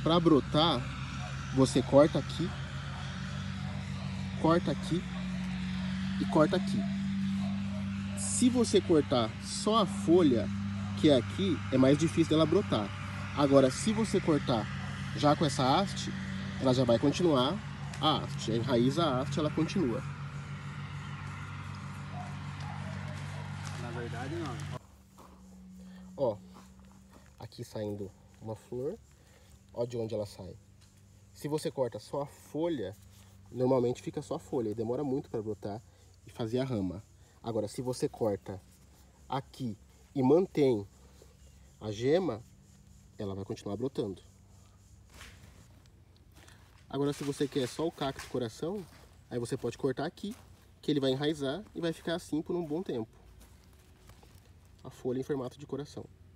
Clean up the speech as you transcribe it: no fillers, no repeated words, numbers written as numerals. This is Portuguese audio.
Para brotar, você corta aqui e corta aqui. Se você cortar só a folha, que é aqui, é mais difícil dela brotar. Agora, se você cortar já com essa haste, ela já vai continuar a haste. Enraiza a haste, ela continua. Na verdade, não. Ó, aqui saindo uma flor. Ó de onde ela sai. Se você corta só a folha, normalmente fica só a folha e demora muito para brotar e fazer a rama. Agora, se você corta aqui e mantém a gema, ela vai continuar brotando. Agora, se você quer só o cacto coração, aí você pode cortar aqui, que ele vai enraizar e vai ficar assim por um bom tempo. A folha em formato de coração.